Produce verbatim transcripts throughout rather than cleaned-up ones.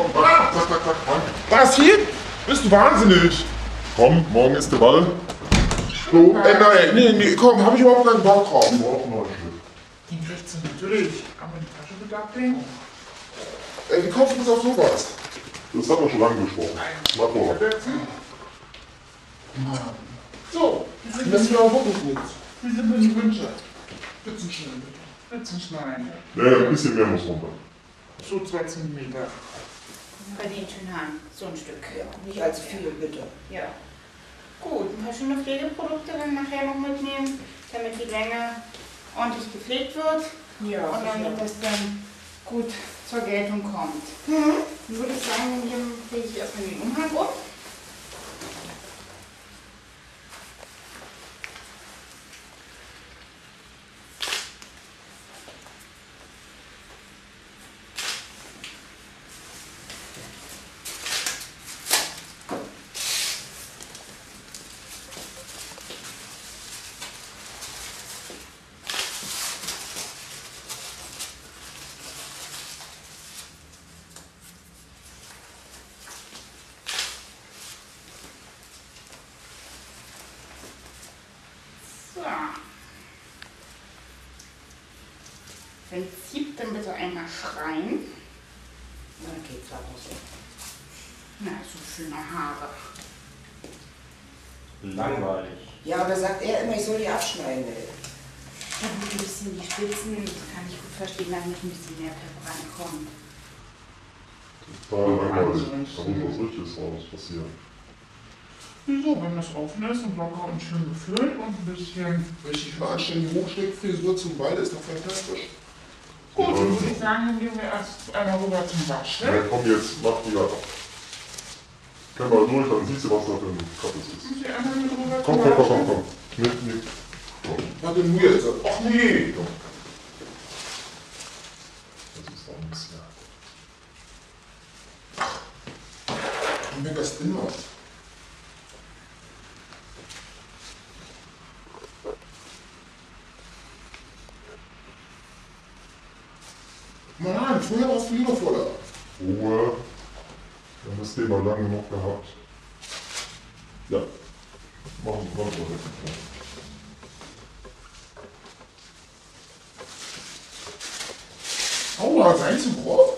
komm, zack, zack, zack, zack, zack. Was hier? Bist du wahnsinnig? Komm, morgen ist der Ball. So, äh, nein, nee, nee, komm, hab ich überhaupt keinen Bock drauf. Ich brauch einen neuen Stift. Den kriegst du natürlich. Aber die Tasche wird abhängen. Ey, wie kommst du jetzt auf sowas? Das hat man schon lange gesprochen. Mach mal. So, Das ist ja auch wirklich nichts. wie sind denn die Wünsche? Spitzenschneiden bitte. Spitzenschneiden. Ja, ja, ein bisschen mehr muss runter. So zwei Zentimeter. Bei den schönen Haaren, so ein Stück. Ja, nicht allzu viel, bitte. Ja. Gut, ein paar schöne Pflegeprodukte dann nachher noch mitnehmen, damit die Länge ordentlich gepflegt wird Ja, und damit das dann gut zur Geltung kommt. Mhm. Dann würde ich sagen, hier lege ich erstmal den Umhang um. So. Wenn es zieht, dann bitte einmal schreien. Na, geht's gerade noch so. Na, so schöne Haare. Langweilig. Ja, aber sagt er immer, ich soll die abschneiden, ey. Da ein bisschen die Spitzen, kann ich gut verstehen, damit ein bisschen mehr Pep reinkommt. Total langweilig. Da muss was Richtiges draus passieren. So, wenn das offen ist und locker und schön gefüllt und ein bisschen. Richtig eine anständige Hochsteckfrisur zum Ball ist doch fantastisch. Gut, dann würde ich sagen, dann gehen wir erst einmal rüber zum Waschen. Ja, komm jetzt, mach die ab. Kenn mal durch, dann siehst du, was da für ein Kappes ist. Muss ich einmal mit rüber Komm, zum komm, komm, Waschen? komm, komm. Nee, nee. Warte nur jetzt. Ach nee. Komm. Das ist doch nichts mehr. Und wenn das drin war. Nein, früher warst du liebevoller. Ruhe. Wir haben das Thema lange genug gehabt. Ja. Machen wir mal so. Aua, sei zu grob.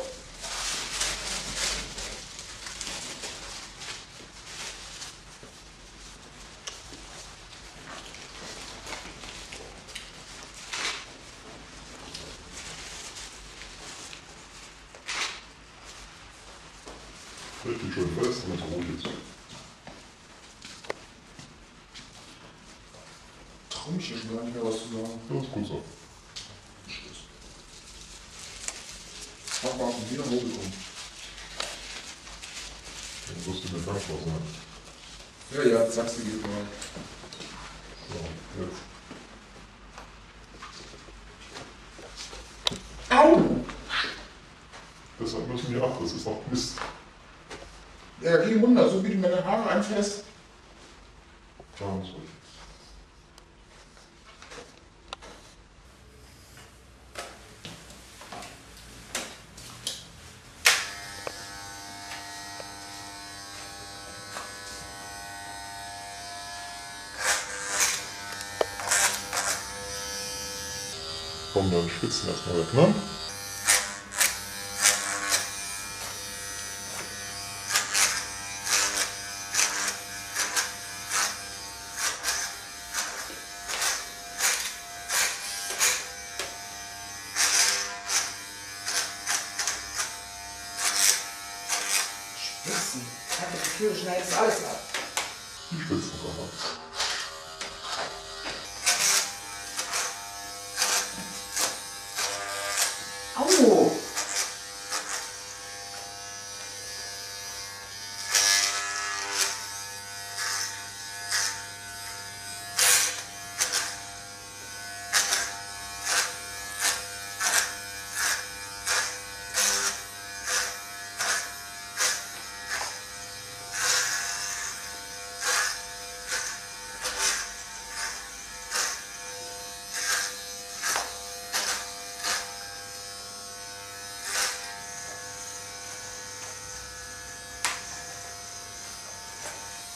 Richtig schön fest, damit es ruhig ist. Trau mich hier schon gar nicht mehr was zu sagen. Das ist gut so. Tschüss. Mach mal wieder Hose um. Dann wirst du mir dankbar sein. Ja, ja, sagst du, geht mal. So, jetzt. Au! Deshalb müssen wir ab, das ist noch Mist. Ja, geh runter, so wie du meine Haare anfährst. Ganz ruhig. Komm, dann schwitzen erstmal weg, ne? Spitzen. Ich habe das Gefühl, du schneidest alles ab. Die Spitzen kommen ab. Au!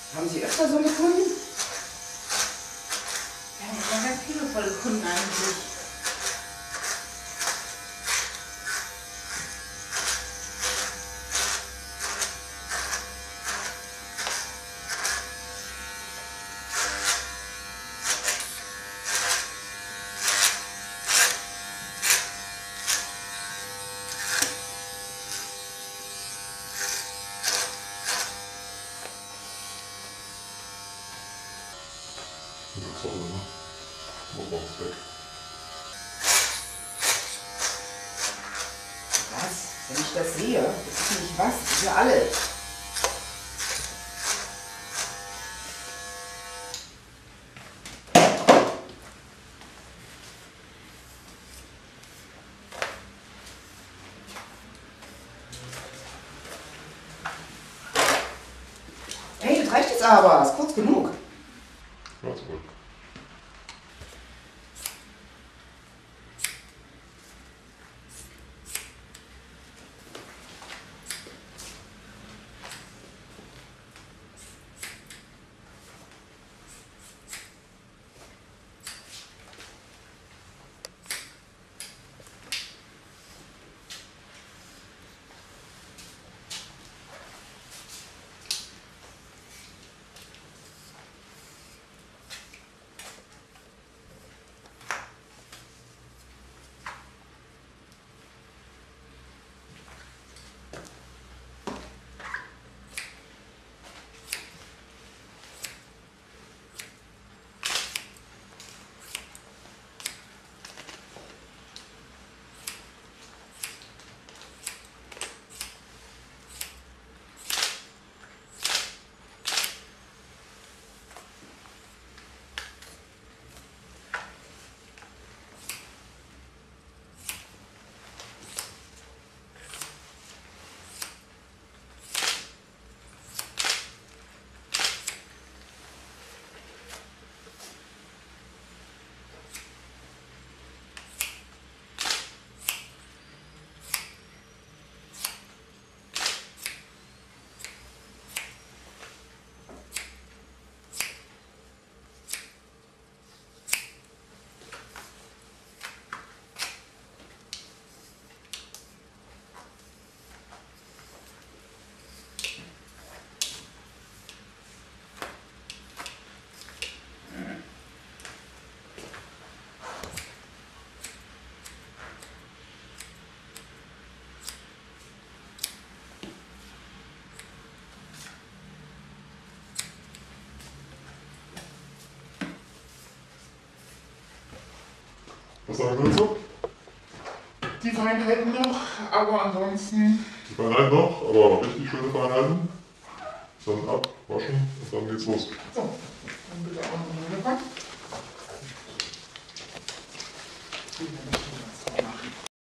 Haben Sie öfter so eine Kunden? Wir haben immer ganz liebevolle Kunden eigentlich. Das ist doch, ne? Muss man uns weg. Was? Wenn ich das sehe, das ist nicht was, das ist ja alles. Hey, das reicht jetzt aber, ist kurz genug. Ja, zurück. Was sagen wir dazu? Die Feinheiten noch, aber ansonsten. Die Feinheiten noch, aber richtig schöne Feinheiten. Dann ab, waschen und dann geht's los. So, dann bitte auch noch eine Runde.